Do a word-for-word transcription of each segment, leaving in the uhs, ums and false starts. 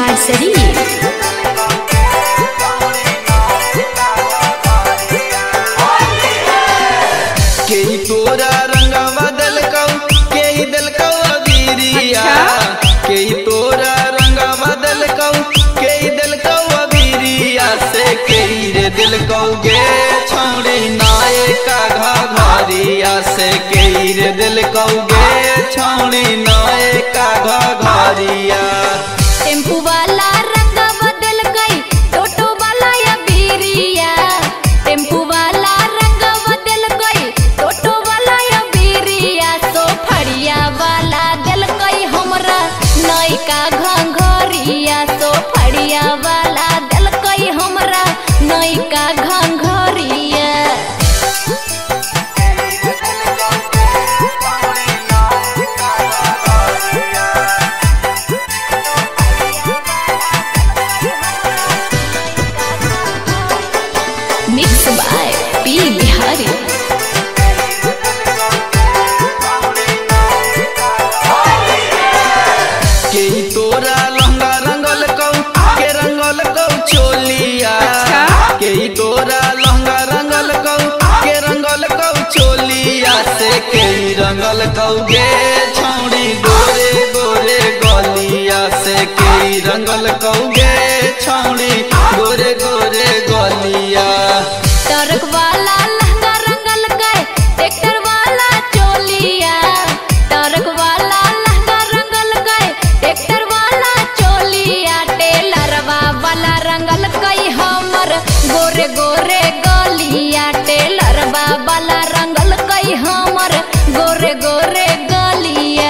बिहार शरीफ। के तोरा रंग बदल कौ के दिल कौ अबीरिया। के तोरा रंग बदल कौ के दिल कौ अबीरिया से के रे दिल कौ गे छौड़ी नाये का घरिया से के रे दिल कौ गे छौड़ी नाये का घरिया। टेम्पू वाला रंग बदल गई टोटो वाला अबीरिया। टेम्पू वाला रंग बदल गई टोटो वाला अबीरिया। सोफड़िया वाला दिल गई हमरा नई का घंघरिया। सोफड़िया वाला दिल गई हमरा नई का घंघरिया। Mix by P Bihari. के तोरा लहंगा रंगल कौ के रंगल कौ चोलिया। के तोरा लहंगा रंगल कौ के रंगल कौ चोलिया से के रंगल कौ गे छौड़ी गोरे गोरे गलिया से के रंगल कौ गे छौड़ी गोरे गोरे गलिया। ट्रक वाला लहंगा रंगल गए ट्रैक्टर वाला चोलिया। ट्रक वाला लहंगा रंगल गए ट्रैक्टर वाला चोलिया। टेलरवा वाला रंगल गई हमर गोरे गोरे गलिया। टेलरवा वाला रंगल गई हमर गोरे गोरे गलिया।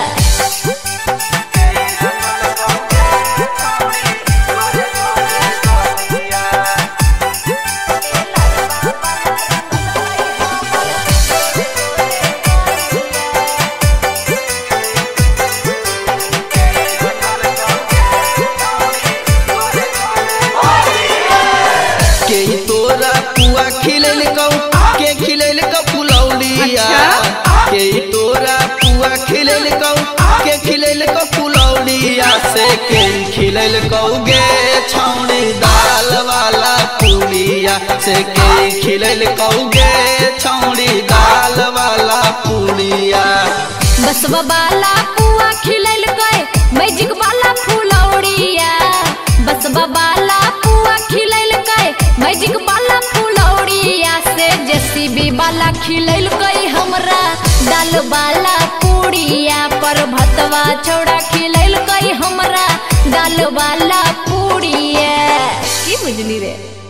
के तोरा पुआ खिलैल कौ के खिलैल कौ फुलौड़िया। के तोरा पुआ खिलैल कौ के खिलैल कौ फुलौड़िया से के खिलैल कौ गे छौड़ी दाल वाला पूड़िया से के खिलैल कौ गे छौड़ी दाल वाला पूड़िया। बसवा वाला पुआ खिलैल गए मैजिक वाला फुलौड़िया। बसवा वाला पुआ खिलैल गए मैजिक वाला फुलौड़िया से जेसीबी वाला खिलैल गई हमरा दाल वाला पूड़िया। पर भतवा छौड़ा खिलैल गई हमरा दाल वाला पूड़िया। की बुझली रे।